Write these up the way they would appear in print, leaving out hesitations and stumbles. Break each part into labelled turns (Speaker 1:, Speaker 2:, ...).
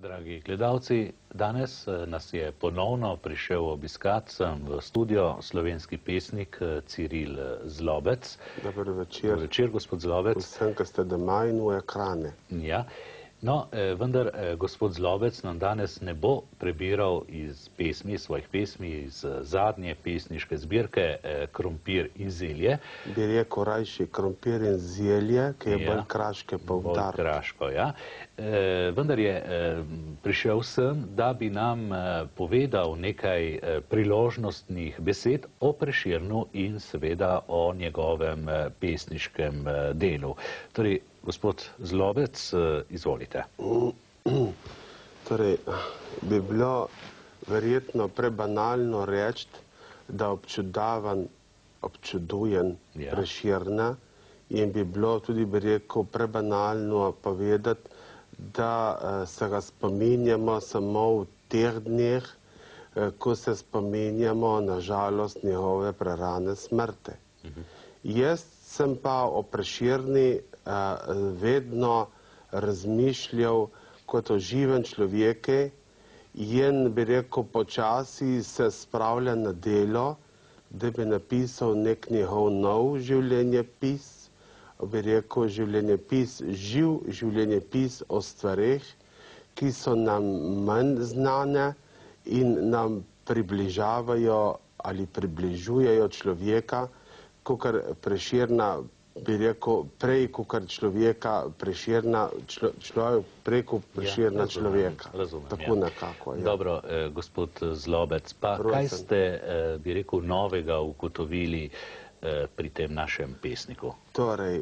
Speaker 1: Dragi gledalci, danes nas je ponovno prišel obiskat sem v studio slovenski pesnik Ciril Zlobec.
Speaker 2: Dober večer.
Speaker 1: Dober večer, gospod Zlobec.
Speaker 2: Vsem, ki ste doma in v ekrane.
Speaker 1: Ja. No, vendar gospod Zlobec nam danes ne bo prebiral iz pesmi, svojih pesmi, iz zadnje pesniške zbirke Krompir in zelje.
Speaker 2: Bi rekel rajši krompir in zelje, ki je bolj kraške pa
Speaker 1: Bolj kraško, ja. Vendar je prišel sem, da bi nam povedal nekaj priložnostnih besed o Prešernu in seveda o njegovem pesniškem delu. Torej, gospod Zlobec, izvolite.
Speaker 2: Torej, bi bilo verjetno prebanalno reči, da občudujem Prešerna in bi bilo tudi, bi rekel, prebanalno povedati, da se ga spominjamo samo v teh dneh, ko se spominjamo na žalost njegove prerane smrti. Jaz sem pa o Prešerni vedno razmišljal kot o živem človeku in bi rekel, počasi se spravlja na delo, da bi napisal nek njegov nov življenjepis, bi rekel živ življenjepis o stvareh, ki so nam manj znane in nam približavajo ali približujejo človeka, kakor Prešerna, bi rekel, prej kakor človeka Prešerna, človek preko Prešerna človeka.
Speaker 1: Razumem,
Speaker 2: tako nekako. Ja.
Speaker 1: Dobro, gospod Zlobec, pa kaj ste, bi rekel, novega ugotovili pri tem našem pesniku?
Speaker 2: Torej,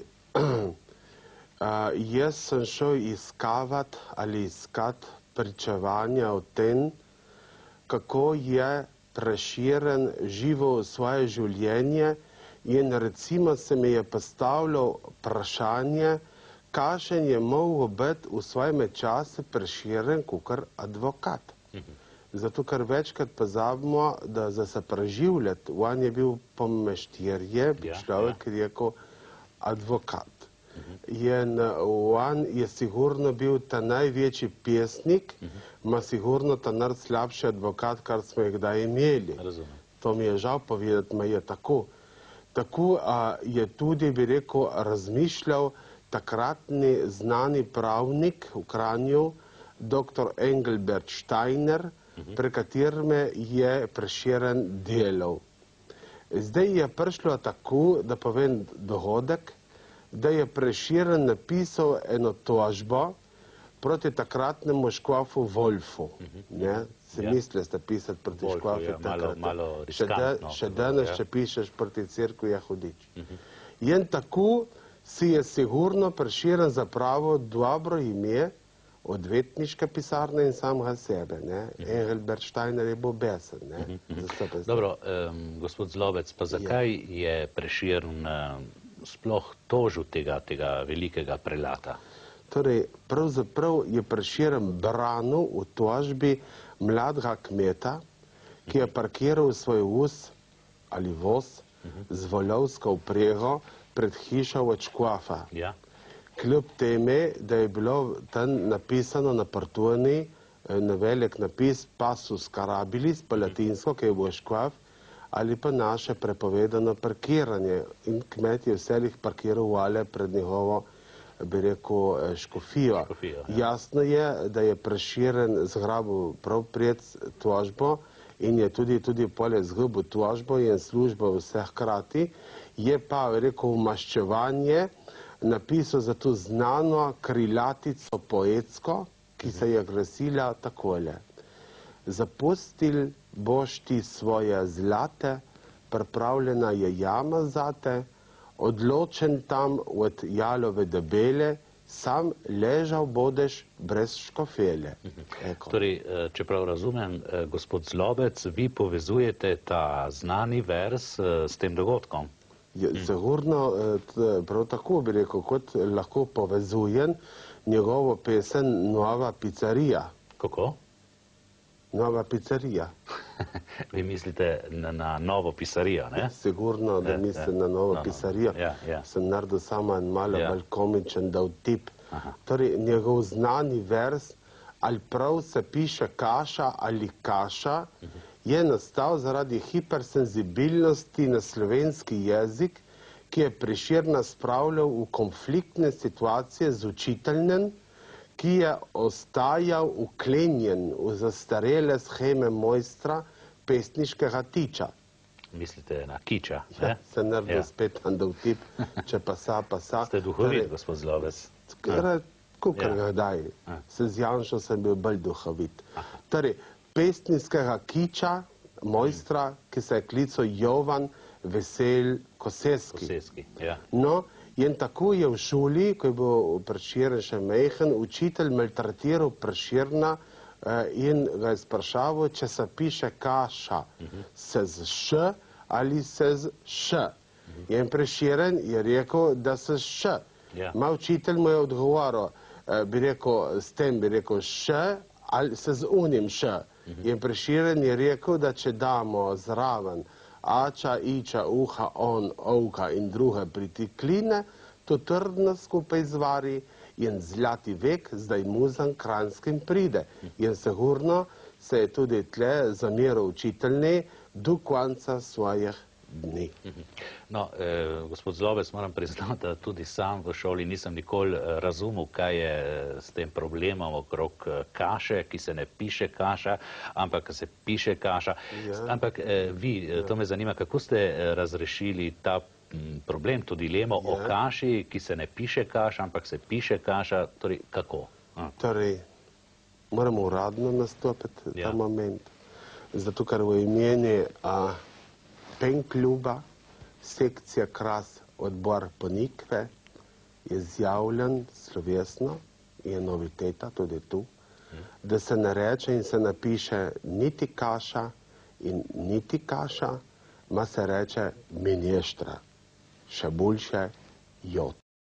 Speaker 2: jaz sem šel iskat pričevanja o tem, kako je Prešeren živel svoje življenje in recimo se mi je postavljal vprašanje, kakšen je mogel biti v svojem času Prešeren kakor advokat. Zato, ker večkrat pozabimo, da za se preživljati, on je bil pomeštirje, človek, ki je rekel advokat. In on je sigurno bil ta največji pesnik, ima sigurno ta najslabši advokat, kar smo jih kdaj imeli. To mi je žal povedati, ma je tako. Tako je tudi, bi rekel, razmišljal takratni znani pravnik v Kranju, dr. Engelbert Steiner, pri katerem je Prešeren delal. Zdaj je prišlo tako, da povem dogodek, da je Prešeren napisal eno tožbo proti takratnemu škofu Wolfu. Se misli ste pisati proti škofu takrat. Še danes, če pišeš proti cerkvi, je hudič. In tako si je sigurno Prešeren zapravil dobro ime odvetniške pisarne in samega sebe. Engelbert Steiner je bil besen.
Speaker 1: Dobro, gospod Zlobec, pa zakaj je Prešeren sploh tožil tega velikega prelata?
Speaker 2: Torej, pravzaprav je Prešeren branil v tožbi mladega kmeta, ki je parkiral svoj voz z volovsko vprego pred hišo od škofa. Kljub teme, da je bilo tam napisano na parturni na velik napis Passus carabilis, po latinsko, ki je bil škof, ali pa naše prepovedano parkiranje. In kmet je vselih parkiral vale pred njegovo, bi rekel, škofijo. Jasno je, da je Prešeren zgrabil prav pred tožbo in je tudi poleg zgubil tožbo in službo vseh hkrati, je pa, rekel, maščevanje napisal za to znano krilatico poetsko, ki se je glasila takole. Zapustil boš ti svoje zlate, pripravljena je jama zate, odločen tam od jalove debele, sam ležal bodeš brez škofele.
Speaker 1: Torej, čeprav razumem, gospod Zlobec, vi povezujete ta znani vers s tem dogodkom?
Speaker 2: Sigurno, prav tako bi rekel, kot lahko povezujem njegovo pesem Nova pizzerija.
Speaker 1: Kako?
Speaker 2: Nova pizzerija.
Speaker 1: Vi mislite na novo pisarijo, ne?
Speaker 2: Sigurno, da mislim na novo pisarijo. Sem naredil samo en malo bolj komičen dal tip. Torej, njegov znani vers ali prav se piše kaša ali kaša, je nastal zaradi hipersenzibilnosti na slovenski jezik, ki je Prešerna spravljal v konfliktne situacije z učiteljem, ki je ostajal vklenjen v zastarele sheme mojstra pesniškega tiča.
Speaker 1: Mislite na kiča?
Speaker 2: Ja, se naredil spet andovtip, če pa sa.
Speaker 1: Ste duhovit, gospod Zlobec?
Speaker 2: Kukor ga daj. Se z Janšo sem bil bolj duhovit. Torej, pesniškega kiča, mojstra, ki se je klical Jovan Vesel Koseski.
Speaker 1: Koseski, ja.
Speaker 2: No, in tako je v šoli, ko je bil Prešeren še mehen, učitelj maltretiral Prešerna in ga je sprašaval, če se piše kaša, se z š ali se z š. In Prešeren je rekel, da se z š. Ma učitelj mu je odgovoril, s tem bi rekel š ali se z unim š. In Prešeren je rekel, da če damo zraven ača, iča, uha, on, ovka in druge pritikline, to trdno skupaj zvari in zlati vek zdaj muzan Kranjskim pride. In sigurno se je tudi tle zamiral učiteljni do konca svojih dni.
Speaker 1: No, gospod Zlobec, moram priznati, da tudi sam v šoli nisem nikoli razumel, kaj je s tem problemom okrog kaše, ki se ne piše kaša, ampak se piše kaša. Ampak vi, to me zanima, kako ste razrešili ta problem, to dilemo o kaši, ki se ne piše kaša, ampak se piše kaša, torej kako?
Speaker 2: Torej, moramo uradno nastopiti ta moment, zato ker v imeni PEN kluba, sekcija Kras, odbor Ponikve, je zjavljen slovesno, je noviteta tudi tu, da se ne reče in se napiše niti kaša in niti kaša, ma se reče minještra, še boljše jod.